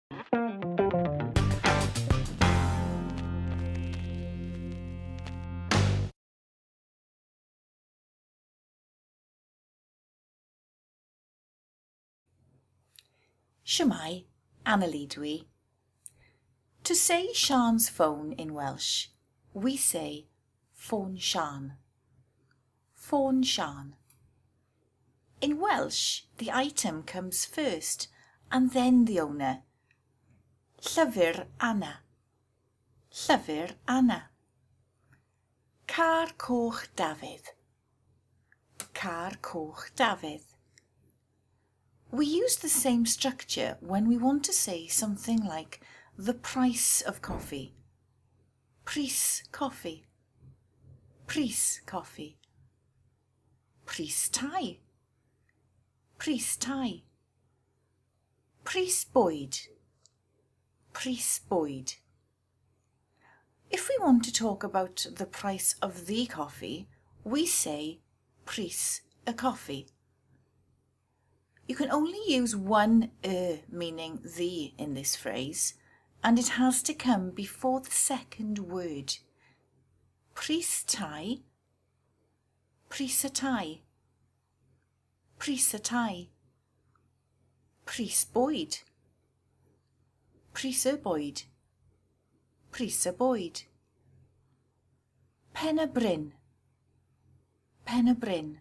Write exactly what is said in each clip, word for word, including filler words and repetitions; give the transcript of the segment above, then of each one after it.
Shwmae, Annalee dwi. To say Sian's phone in Welsh, we say ffôn Sian. Ffôn Sian. In Welsh, the item comes first and then the owner. Llyfr Anna. Llyfr Anna. Car coch Dafydd. Car coch Dafydd. We use the same structure when we want to say something like the price of coffee. Pris coffee. Pris coffee. Pris tai. Pris tai. Pris bwyd. Pris bwyd. If we want to talk about the price of the coffee, we say pris y coffee. You can only use one y meaning the in this phrase, and it has to come before the second word. Pris tai. Pris y tai. Pris y tai. Pris bwyd. Pris y bwyd. Pris y bwyd. Pen y bryn. Pen y bryn.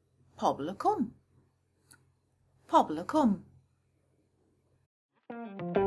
Pobl y cwm. Pobl y cwm.